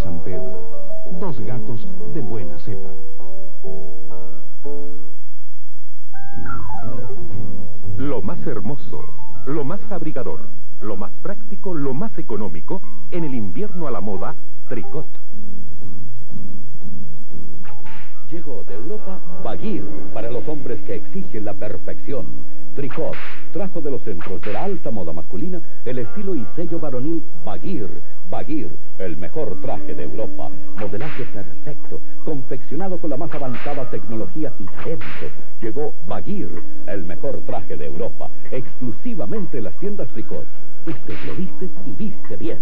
San Pedro. Dos gatos de buena cepa. Lo más hermoso, lo más abrigador, lo más práctico, lo más económico, en el invierno a la moda, Tricot. Llegó de Europa Bagheer, para los hombres que exigen la perfección. Tricot trajo de los centros de la alta moda masculina el estilo y sello varonil Bagheer. Bagheer, el mejor traje de Europa. Modelaje perfecto, confeccionado con la más avanzada tecnología y talento. Llegó Bagheer, el mejor traje de Europa, exclusivamente en las tiendas Tricot. Usted lo viste y viste bien.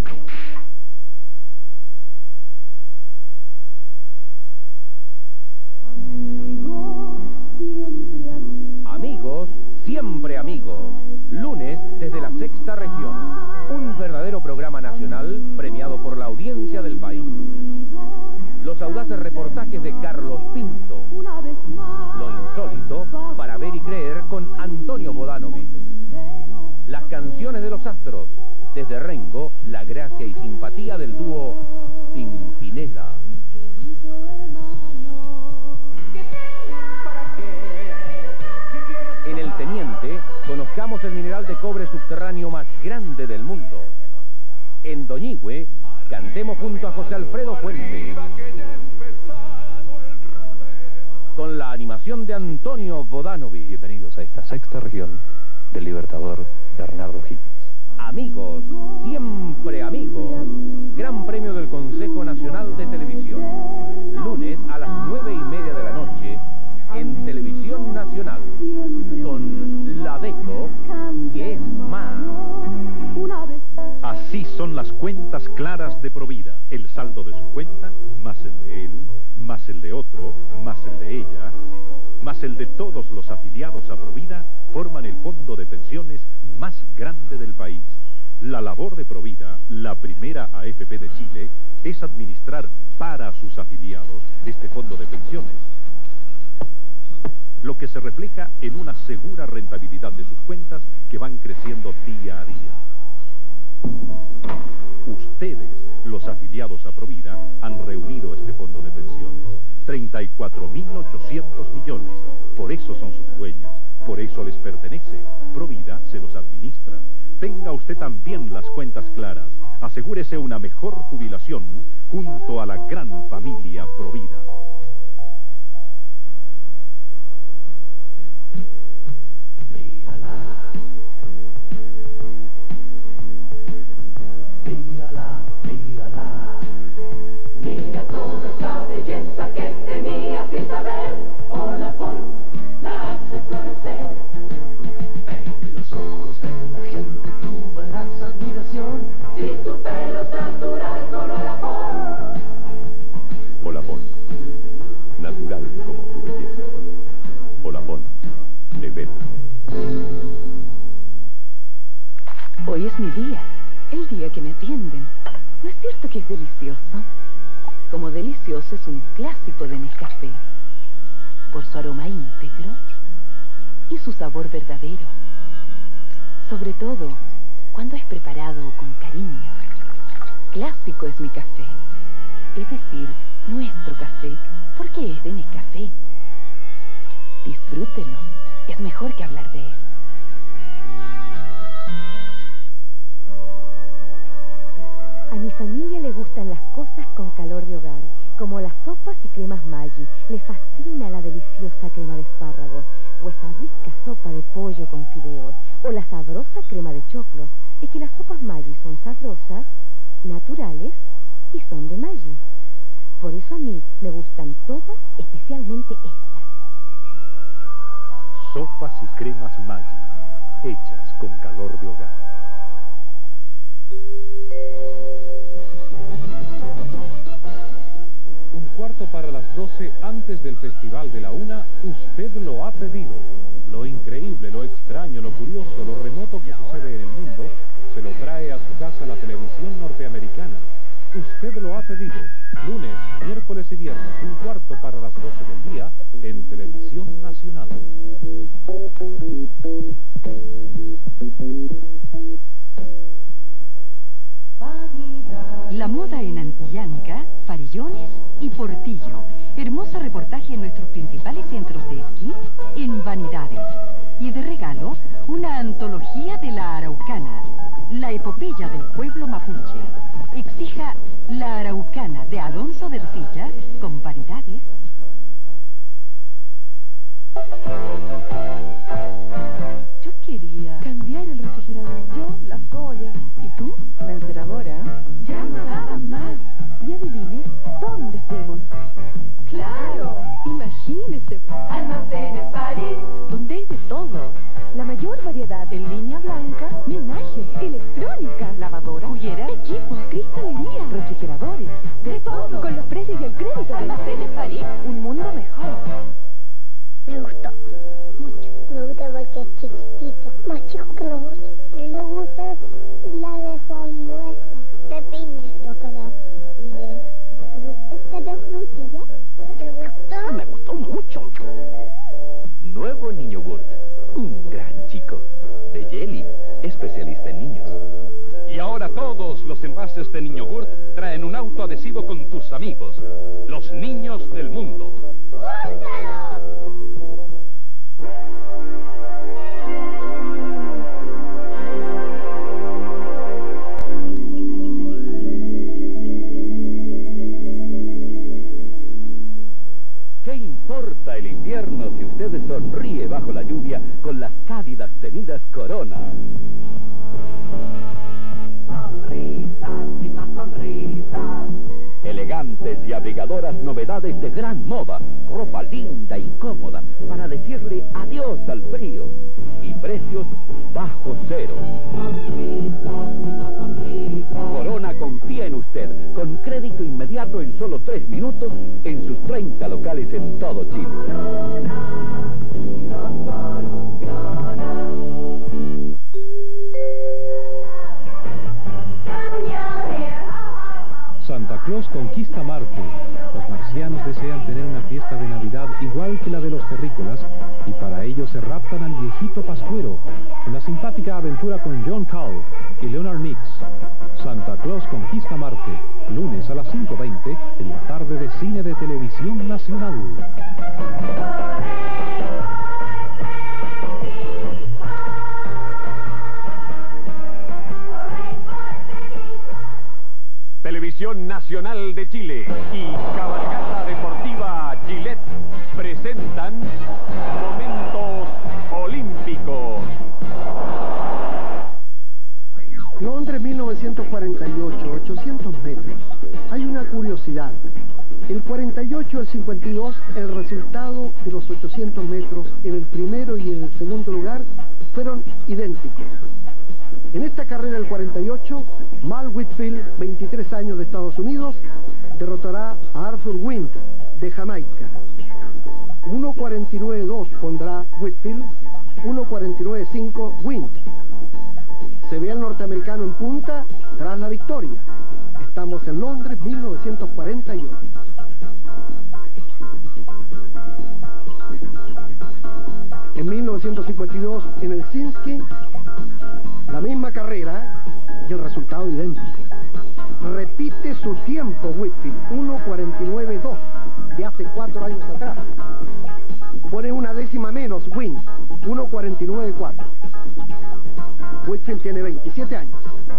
Amigos, siempre amigos. Lunes desde la Sexta Región. Un verdadero programa nacional premiado por la audiencia del país. Los audaces reportajes de Carlos Pinto. Lo insólito para ver y creer con Antonio Vodanovic. Las canciones de los astros. Desde Rengo, la gracia y simpatía del dúo Pimpinela. En el Teniente, conozcamos el mineral de cobre subterráneo más grande del mundo. En Doñigüe, cantemos junto a José Alfredo Fuente. Con la animación de Antonio Vodanovic. Bienvenidos a esta Sexta Región del Libertador Bernardo Higgins. Amigos, siempre amigos. Gran premio del Consejo Nacional de Televisión. Lunes a las 9:30 de la noche en Televisión Nacional. Con la Deco, que es más. Así son las cuentas claras de Provida. El saldo de su cuenta, más el de él, más el de otro, más el de ella, más el de todos los afiliados a Provida, forman el fondo de pensiones más grande del país. La labor de Provida, la primera AFP de Chile, es administrar para sus afiliados este fondo de pensiones, lo que se refleja en una segura rentabilidad de sus cuentas que van creciendo día a día. Ustedes, los afiliados a Provida, han reunido este fondo de pensiones, 34.800 millones. Por eso son sus dueños, por eso les pertenece. Provida se los administra. Tenga usted también las cuentas claras. Asegúrese una mejor jubilación junto a la gran familia Provida. Olapón, natural como tu belleza. Olapón, de Beta. Hoy es mi día, el día que me atienden. ¿No es cierto que es delicioso? Como delicioso es un clásico de Nescafé, por su aroma íntegro y su sabor verdadero. Sobre todo, cuando es preparado con cariño. Clásico es mi café, es decir, nuestro café, porque es de Nescafé. Disfrútelo, es mejor que hablar de él. A mi familia le gustan las cosas con calor de hogar, como las sopas y cremas Maggi. Le fascina la deliciosa crema de espárragos, o esa rica sopa de pollo con fideos, o la sabrosa crema de choclos. Es que las sopas Maggi son sabrosas, naturales y son de Maggi. Por eso a mí me gustan todas, especialmente estas. Sopas y cremas Maggi, hechas con calor de hogar. Un cuarto para las 12 antes del Festival de la Una, usted lo ha pedido. Lo increíble, lo extraño, lo curioso, lo remoto que sucede en el mundo, se lo trae a su casa la televisión norteamericana. Usted lo ha pedido. Lunes, miércoles y viernes, un cuarto para las 12 del día, en Televisión Nacional. La moda en Antillanca, Farillones y Portillo. Hermoso reportaje en nuestros principales centros de esquí en Vanidades. Y de regalo, una antología de la Araucana, la epopeya del pueblo mapuche. Exija La Araucana de Alonso de Ercilla con Vanidades. Yo quería cambiar el refrigerador. Yo, las ollas. ¿Y tú? La emperadora. Ya no daba más. Y adivine, ¿dónde fuimos? ¡Claro! Imagínese. Almacenes París. Donde hay de todo. La mayor variedad en línea blanca, menaje, electrónica, lavadora, juguera, equipos, cristalería, refrigeradores. De todo. Con los precios y el crédito. Almacenes París. Un mundo mejor. Me gustó mucho. Me gusta porque es chiquitita, más chico que los otros. Me gusta la de frambuesa, de piña, de frutilla. ¿Te gustó? Me gustó mucho. Nuevo Niño Gurt, un gran chico. De Jelly, especialista en niños. Y ahora todos los envases de Niño Gurt traen un autoadhesivo con tus amigos, los niños del mundo. ¡Úsalo! ¿Qué importa el invierno si usted sonríe bajo la lluvia con las cálidas tenidas Corona? Sonrisas y más sonrisas. Elegantes y abrigadoras novedades de gran moda. Ropa linda y cómoda para decirle adiós al frío. Y precios bajo cero. Corona confía en usted, con crédito inmediato en solo 3 minutos en sus 30 locales en todo Chile. Santa Claus conquista Marte. Los marcianos desean tener una fiesta de Navidad igual que la de los terrícolas y para ello se raptan al viejito pascuero. Una simpática aventura con John Call y Leonard Nix. Santa Claus conquista Marte. Lunes a las 5:20 en la tarde de Cine de Televisión Nacional. Televisión Nacional de Chile y Cabalgata Deportiva Gillette presentan Momentos Olímpicos. Londres 1948, 800 metros. Hay una curiosidad. El 48 y el 52, el resultado de los 800 metros en el primero y en el segundo lugar fueron idénticos. En esta carrera del 48, Mal Whitfield, 23 años de Estados Unidos, derrotará a Arthur Wint de Jamaica. 1:49.2 pondrá Whitfield, 1:49.5 Wint. Se ve al norteamericano en punta tras la victoria. Estamos en Londres, 1948. En 1952, en el Helsinki, la misma carrera y el resultado idéntico. Repite su tiempo Whitfield, 1:49.2, de hace 4 años atrás. Pone una décima menos Wint, 1:49.4. Whitfield tiene 27 años.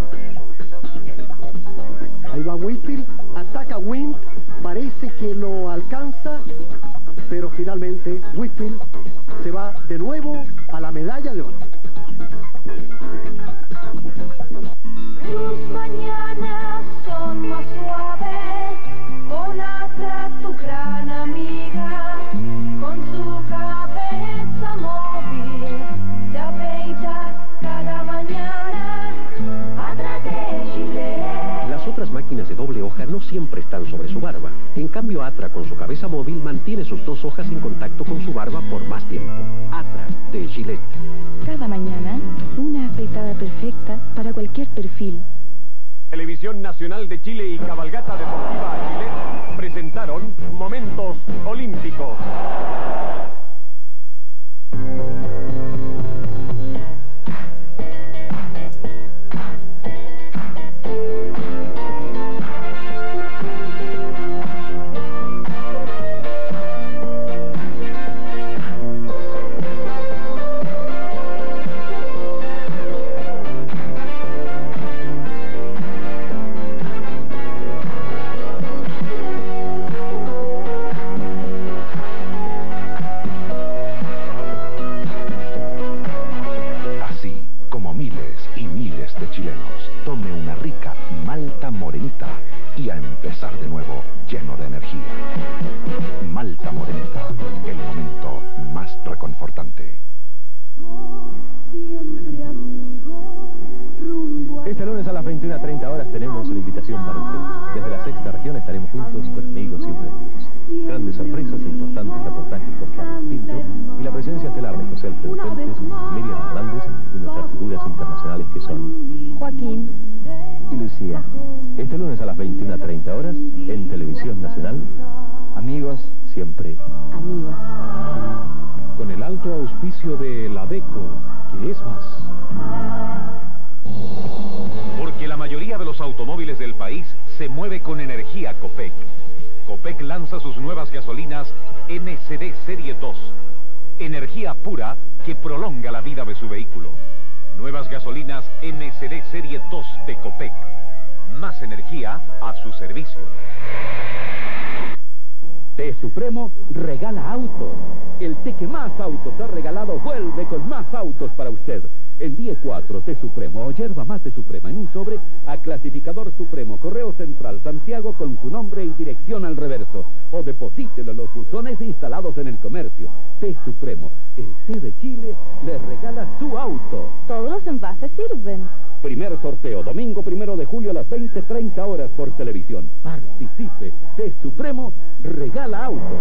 Ahí va Whitfield, ataca Wint, parece que lo alcanza, pero finalmente Whitfield se va de nuevo a la medalla de oro. Tus mañanas son más suaves con Atra, tu gran amiga, con su cabeza móvil te afeita cada mañana. Atra de Chile. Las otras máquinas de doble hoja no siempre están sobre su barba. En cambio, Atra con su cabeza móvil mantiene sus 2 hojas en contacto con su barba por más tiempo. Atra de Gillette. Cada mañana, una afeitada perfecta para cualquier perfil. Televisión Nacional de Chile y Cabalgata Deportiva Gillette presentaron Momentos Olímpicos. Morenita y a empezar de nuevo lleno de energía. Malta Morenita, el momento más reconfortante. Este lunes a las 21:30 horas tenemos una invitación para usted. Desde la sexta región estaremos juntos con amigos, siempre amigos. Grandes sorpresas, importantes reportajes con Carlos Pinto y la presencia estelar de José Alfredo Fuentes, Miriam Hernández y nuestras figuras internacionales que son Joaquín y Lucía. Este lunes a las 21:30 horas en Televisión Nacional, amigos, siempre amigos. Con el alto auspicio de la DECO, que es más. Porque la mayoría de los automóviles del país se mueve con energía Copec. Copec lanza sus nuevas gasolinas MCD Serie 2. Energía pura que prolonga la vida de su vehículo. Nuevas gasolinas MCD Serie 2 de Copec. Más energía a su servicio. Té Supremo regala autos. El té que más autos ha regalado vuelve con más autos para usted. Envíe 4 Té Supremo o yerba mate suprema en un sobre a Clasificador Supremo, Correo Central, Santiago, con su nombre y dirección al reverso. O deposítelo en los buzones instalados en el comercio. Té Supremo, el té de Chile, le regala su auto. Todos los envases sirven. Primer sorteo, domingo 1 de julio a las 20:30 horas por televisión. Participe. Té Supremo regala auto.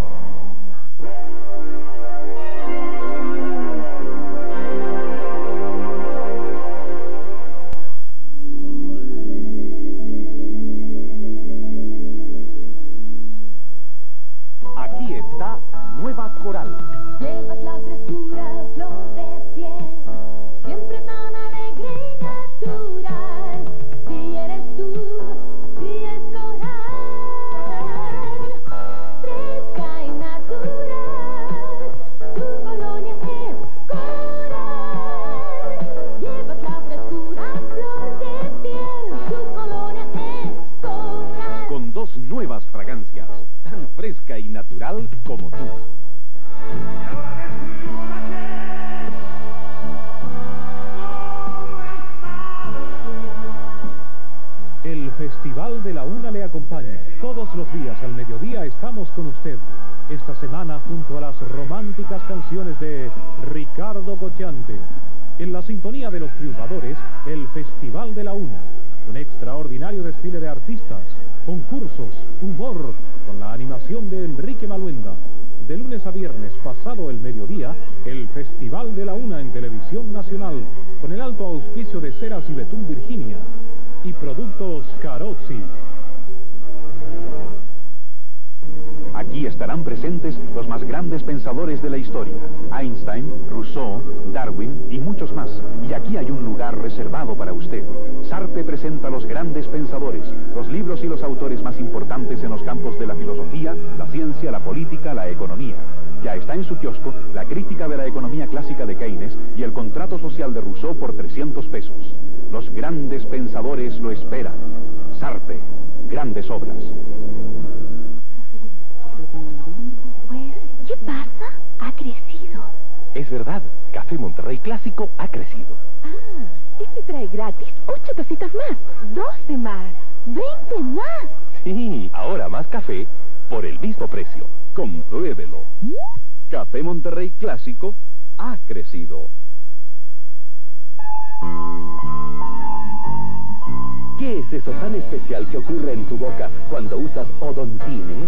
Aquí está Nueva Coral. Llevas la frescura, flor de piel, siempre tan alegre y natural. Si eres tú, así es Coral. Fresca y natural, tu colonia es Coral. Llevas la frescura, flor de piel, tu colonia es Coral. Con 2 nuevas fragancias, tan fresca y natural como tú. El Festival de la Una le acompaña. Todos los días al mediodía estamos con usted. Esta semana junto a las románticas canciones de Ricardo Cocciante. En la sintonía de los triunfadores, el Festival de la Una. Un extraordinario desfile de artistas, concursos, humor, con la animación de Enrique Maluenda. De lunes a viernes, pasado el mediodía, el Festival de la Una en Televisión Nacional, con el alto auspicio de Ceras y Betún Virginia y Productos Carozzi. Aquí estarán presentes los más grandes pensadores de la historia: Einstein, Rousseau, Darwin y muchos más. Y aquí hay un lugar reservado para usted. Sarpe presenta a los grandes pensadores, los libros y los autores más importantes en los campos de la filosofía, la ciencia, la política, la economía. Ya está en su kiosco la crítica de la economía clásica de Keynes y el contrato social de Rousseau por 300 pesos. Los grandes pensadores lo esperan. Sarpe, grandes obras. Pues, ¿qué pasa? Ha crecido. Es verdad, Café Monterrey Clásico ha crecido. Ah, este trae gratis 8 tacitas más, 12 más, 20 más. Sí, ahora más café por el mismo precio. Compruébelo. Café Monterrey Clásico ha crecido. ¿Qué es eso tan especial que ocurre en tu boca cuando usas Odontine?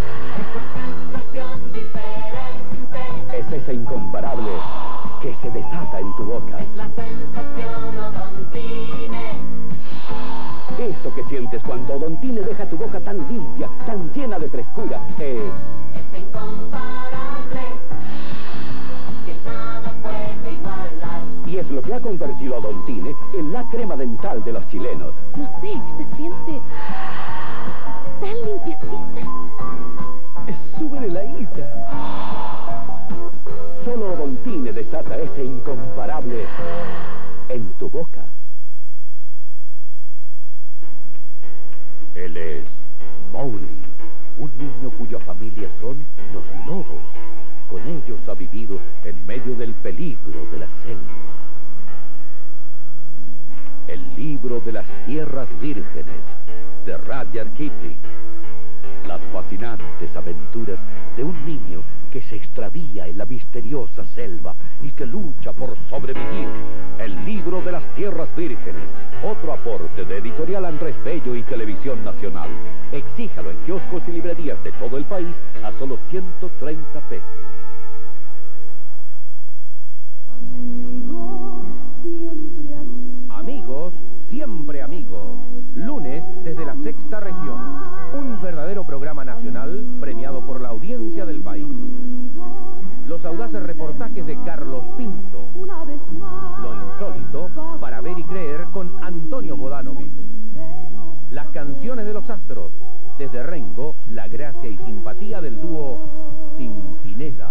Es ese incomparable que se desata en tu boca. Es la sensación Odontine. Eso que sientes cuando Odontine deja tu boca tan limpia, tan llena de frescura, es incomparable, que nada puede igualar. y es lo que ha convertido a Odontine en la crema dental de los chilenos. No sé, se siente tan limpiecita. Súbele la ida. Solo Odontine desata ese incomparable en tu boca. Él es Mowgli, un niño cuya familia son los lobos. Con ellos ha vivido en medio del peligro de la selva. El libro de las tierras vírgenes, de Rudyard Kipling. Las fascinantes aventuras de un niño que se extravía en la misteriosa selva y que lucha por sobrevivir. El libro de las tierras vírgenes, otro aporte de Editorial Andrés Bello y Televisión Nacional. Exíjalo en kioscos y librerías de todo el país a solo 130 pesos. Amigos, siempre amigos. Lunes desde la sexta región. Un verdadero programa nacional premiado por la audiencia del país. Los audaces reportajes de Carlos Pinto. Lo insólito para ver y creer con Antonio Vodanovic. Las canciones de los astros. Desde Rengo, la gracia y simpatía del dúo Pimpinela.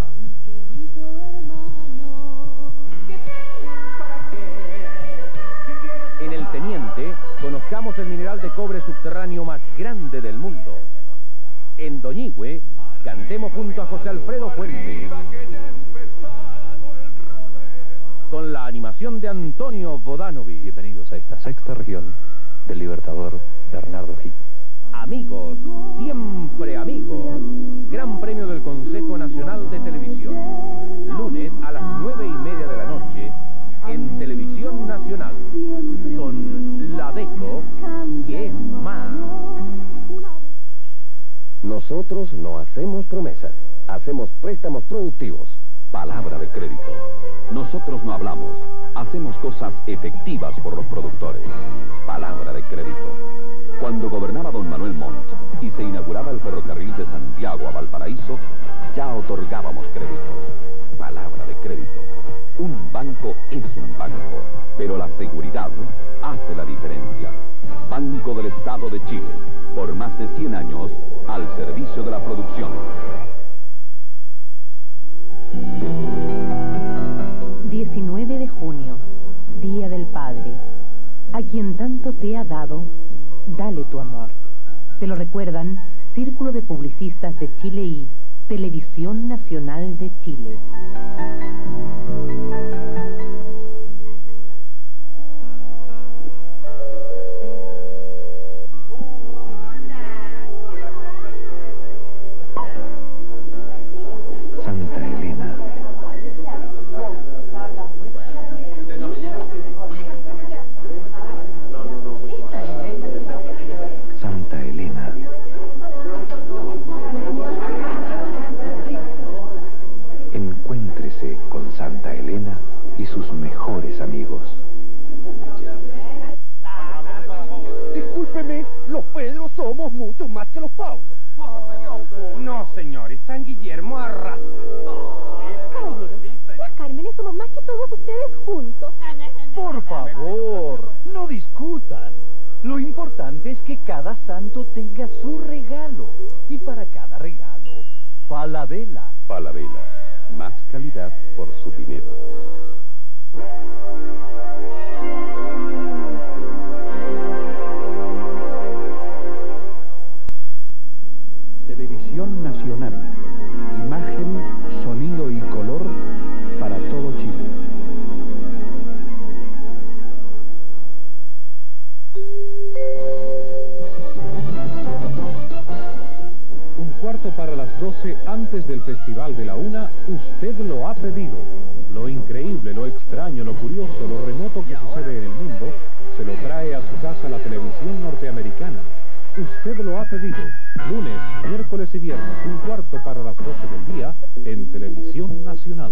En El Teniente, conozcamos el mineral de cobre subterráneo más grande del mundo. En Doñigüe, cantemos junto a José Alfredo Fuente. Con la animación de Antonio Vodanovic. Bienvenidos a esta sexta región del Libertador Bernardo Higgins. Amigos, siempre amigos. Gran premio del Consejo Nacional de Televisión. Lunes a las 9:30 de la noche en Televisión Nacional. Con la DECO, que es más. Nosotros no hacemos promesas, hacemos préstamos productivos. Palabra de crédito. Nosotros no hablamos, hacemos cosas efectivas por los productores. Palabra de crédito. Cuando gobernaba don Manuel Montt y se inauguraba el ferrocarril de Santiago a Valparaíso, ya otorgábamos créditos. Palabra de crédito. Un banco es un banco, pero la seguridad hace la diferencia. Banco del Estado de Chile, por más de 100 años, al servicio de la producción. 19 de junio, Día del Padre. A quien tanto te ha dado, dale tu amor. Te lo recuerdan Círculo de Publicistas de Chile y Televisión Nacional de Chile. Santa Elena. Santa Elena. Encuéntrese con Santa Elena y sus mejores amigos. Discúlpeme, los Pedros somos muchos más que los Paulos. No, señores, San Guillermo arrasa. Caballeros, las Cármenes somos más que todos ustedes juntos. Por favor, no discutan. Lo importante es que cada santo tenga su regalo. Y para cada regalo, Falabella. Falabella, más calidad por su dinero. Televisión Nacional. Imagen, sonido y color para todo Chile. Un cuarto para las 12 antes del Festival de la Una, usted lo ha pedido. Lo increíble, lo extraño, lo curioso, lo remoto que sucede en el mundo, se lo trae a su casa la televisión norteamericana. Usted lo ha pedido. Lunes, miércoles y viernes, un cuarto para las 12 del día, en Televisión Nacional.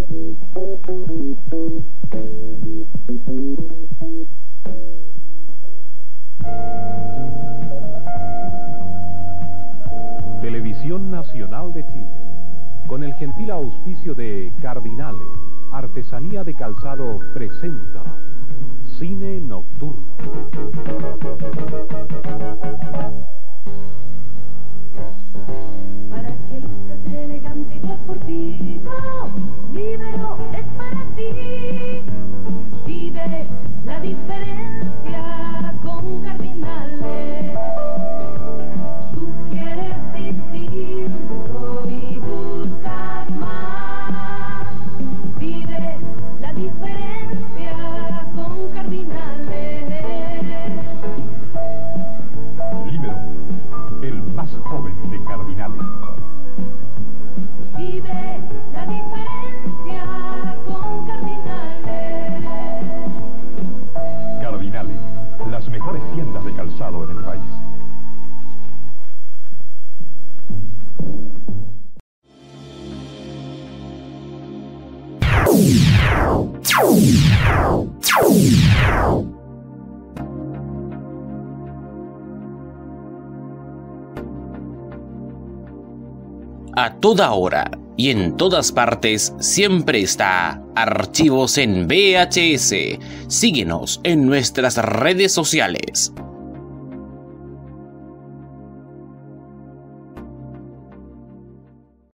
Televisión Nacional de Chile, con el gentil auspicio de Cardinale, Artesanía de Calzado, presenta Cine Nocturno. Para que luzcas elegante y deportivo, Libero es para ti. Vive la diferencia con Cardinales. Tú quieres distinto y buscas más. Vive la diferencia con Cardinales. A toda hora y en todas partes siempre está Archivos en VHS. Síguenos en nuestras redes sociales.